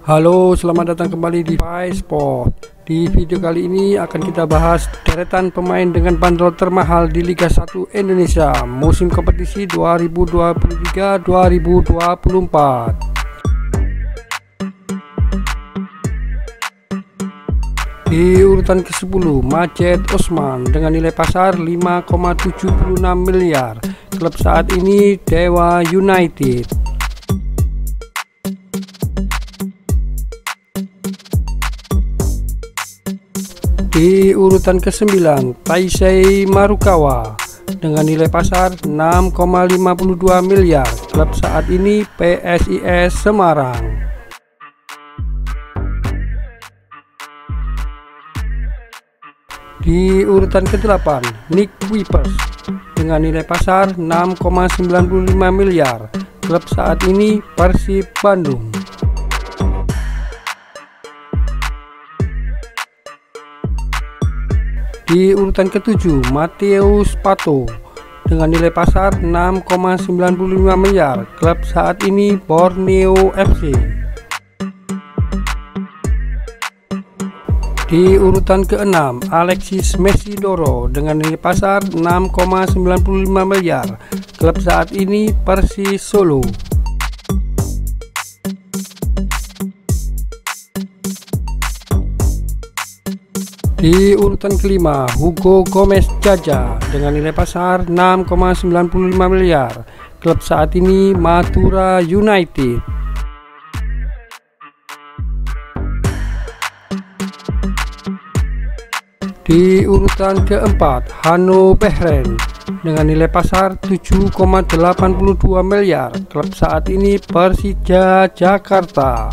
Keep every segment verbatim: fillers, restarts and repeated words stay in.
Halo, selamat datang kembali di PaiSport. Di video kali ini akan kita bahas deretan pemain dengan bandrol termahal di Liga satu Indonesia musim kompetisi dua ribu dua puluh tiga dua ribu dua puluh empat. Di urutan ke sepuluh, Majed Osman dengan nilai pasar lima koma tujuh enam miliar. Klub saat ini Dewa United. Di urutan ke sembilan, Taisei Marukawa dengan nilai pasar enam koma lima dua miliar. Klub saat ini P S I S Semarang. Di urutan ke delapan, Nick Kuipers dengan nilai pasar enam koma sembilan lima miliar. Klub saat ini Persib Bandung. Di urutan ketujuh, Mateus Pato dengan nilai pasar enam koma sembilan lima miliar. Klub saat ini Borneo F C. Di urutan keenam, Alexis Mesidoro dengan nilai pasar enam koma sembilan lima miliar. Klub saat ini Persis Solo. Di urutan kelima, Hugo Gomez Jaja dengan nilai pasar enam koma sembilan lima miliar. Klub saat ini Madura United. Di urutan keempat, Hanno Behren dengan nilai pasar tujuh koma delapan dua miliar. Klub saat ini Persija Jakarta.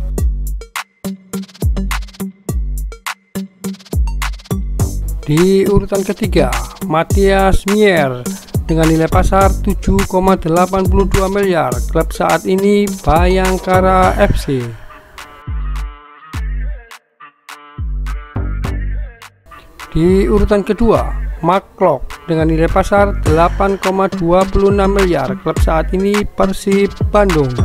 Di urutan ketiga, Matias Mier dengan nilai pasar tujuh koma delapan dua miliar. Klub saat ini Bayangkara F C. Di urutan kedua, Mark Klok dengan nilai pasar delapan koma dua enam miliar. Klub saat ini Persib Bandung.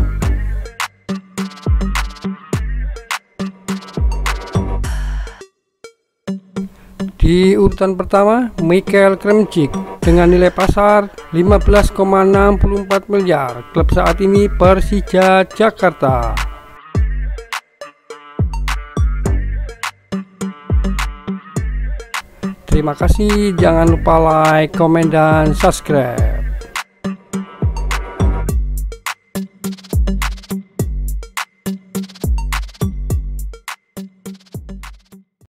Di urutan pertama, Michael Kremcik dengan nilai pasar lima belas koma enam empat miliar. Klub saat ini Persija Jakarta. Terima kasih, jangan lupa like, komen, dan subscribe.